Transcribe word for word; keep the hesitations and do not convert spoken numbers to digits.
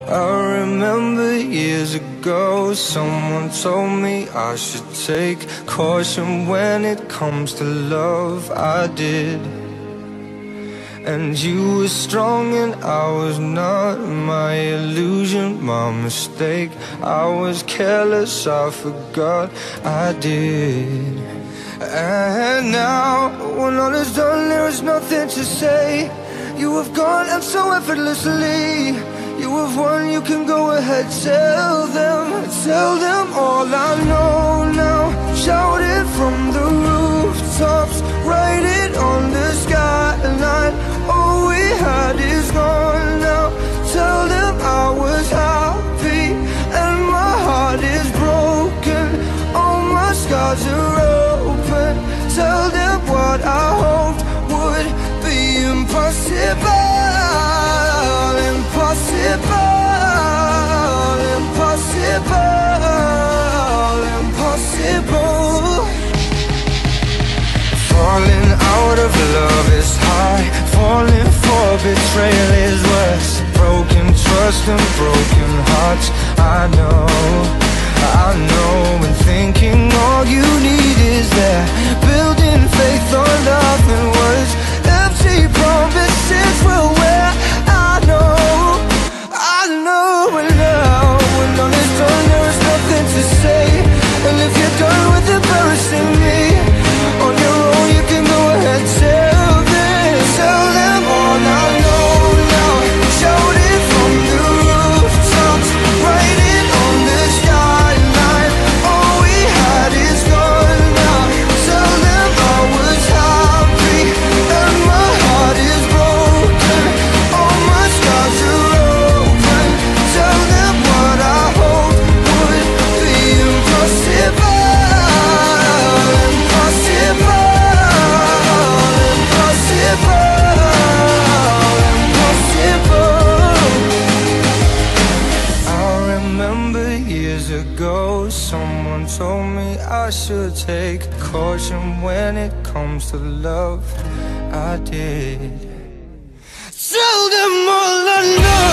I remember years ago, someone told me I should take caution when it comes to love. I did. And you were strong and I was not. My illusion, my mistake. I was careless, I forgot I did. And now, when all is done, there is nothing to say. You have gone and so effortlessly. You have won, you can go ahead, tell them. Tell them all I know now. Shout it from the rooftops, write it on the skyline. All we had is gone now. Tell them I was happy and my heart is broken. All my scars are open. Tell them what I hoped would be impossible. Impossible, impossible, impossible. Falling out of love is high. Falling for betrayal is worse. Broken trust and broken hearts. I know, I know. And thinking all you need is that. Building faith on nothing words. Empty promises will wear. I know, I know. And now, when all is done, there is nothing to say. And if you're done with embarrassing me on your own, you can go ahead, tell them. Tell them all I know now. Shout it from the rooftops, write it on the skyline. All we had is gone now. Tell them I was happy and my heart is broken. All my scars are open. Tell them what I hoped would be impossible. Someone told me I should take caution when it comes to love. I did. Tell them all I know.